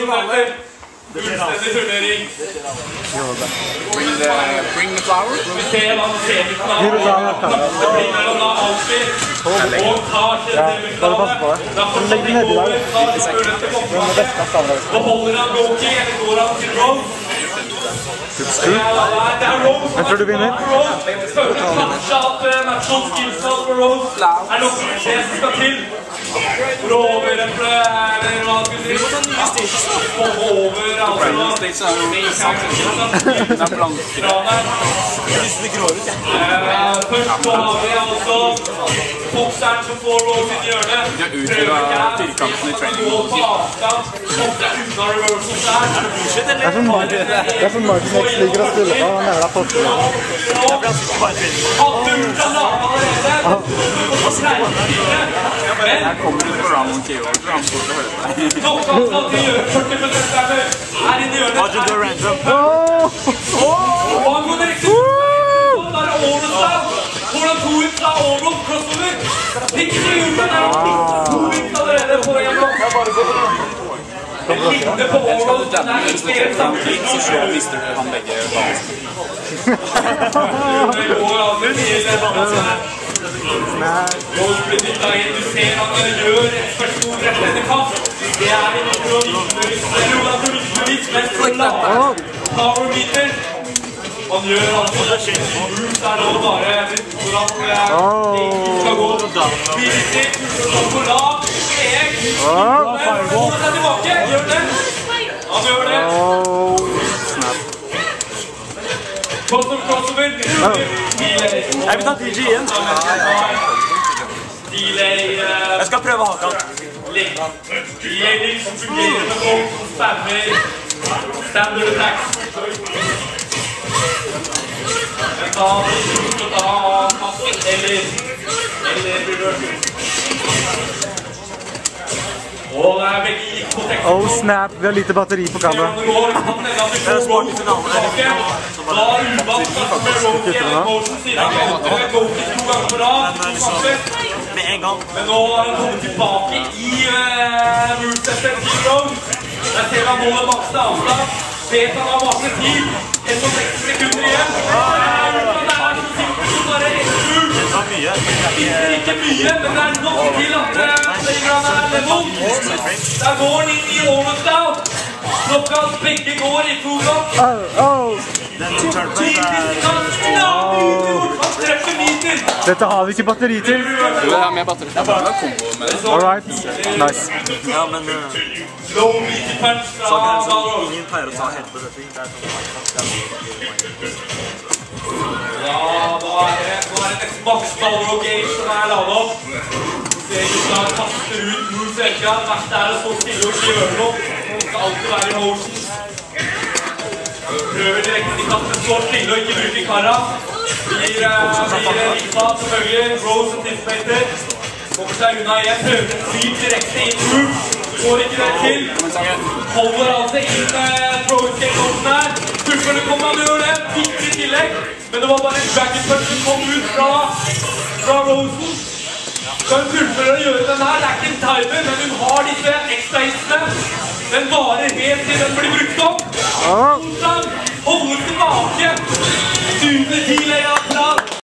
Fullstendig turnering. Bring the flowers. Vi ser hva semifinalen det blir mellom da Alfie og tar til semifinalen. Da får han over, tar til mulighet til koppebakke. Beholder han Loki, eller går han til Rose? Det er Rose. Jeg tror du vinner. Føler kanskje at natural skillsene for Rose er nok det som skal til. For å overrøple, eller hva skal vi si? For å overrøple. Det er blankere. Først så har vi altså bokseren som får Rose inn i hjørnet. De har utvidet firkanten i training. Gå på avstand. Bokseren unna reversals der. Det er som Martin X liker å spille på, han mener det er forskjell. Han dulta naken allerede. Jeg kommer ut på Ramon Kio, så han får til å høre deg. Knockout at de gjør 40% stemmer. Her inne i hjørnet. Og han går direkte ut. Der er Overstad. Får han to ut fra Overstad, crossover. Ikke til hjulene der. To ut allerede på en gang. En lite på Overstad. Det er ikke helt samtidig. Så mister du han begge balansen. Det går aldri til. Rose blir dyttet inn. Du ser at han gjør et spørsmål rett etter kamp. Det er en naturligvis mest power meter. Man gjør altså det moves er nå bare hvordan skal gå. Virkelig, som på lav, steg. Men holder seg tilbake, gjør det. Han gjør det. Crossover. Jeg vil ta DJ igjen. Delay. Jeg skal prøve Hakan. Delay som fungerer med folk som spammer standard attacks. Men da blir det ikke å ta kasken eller reversal. Og det er begge gikk på teksten. Oh snap, vi har lite batteri på kamera. Det er smart i finalen. Da er uvant at med Roki eller Motion siden han møter Goki 2 ganger på rad. Med en gang. Men nå har han kommet tilbake i movesetet til Rose. Der ser han målet makste avstand. Vet han har masse tid. 1,6 sekunder igjen. Det er så simpelt som bare ett move. Det var mye. Ikke mye, men det er nok til at det er level. Der går han inn i Overstad. Knockout, begge går i full-up. Den turboen er... Han treffer meter. Dette har vi ikke batteri til. Jo, det er med batteri. Det er bare kombo med det. Alright, nice. Ja, men... Low meter punch fra Balrog. Ingen pleier å ta headbutt-retting. Det er sånn... Ja, nå er det nesten Max Balrog-game som er lavet opp. ser ut at kaster ut moves hele tiden. Det verste er å stå stille og ikke gjøre noe. Det skal alltid være i motion. Prøver direkte til kasten, står stille og ikke bruker karra. Blir Riksa selvfølgelig, Rose anticipator. Kommer seg unna igjen, prøver en sweep direkte inn move. Får ikke det til. Holder altså inn throw-escape-motion her. Fullførende kommer han og gjør det, viktig i tillegg. Men det var bare en dragon punch som kom ut fra Rosen. Så hun fullfører å gjøre den her, det er ikke en timer, men hun har disse ekstra hitsene. Den varer helt til den blir brukt opp. Holder tilbake. Super delay av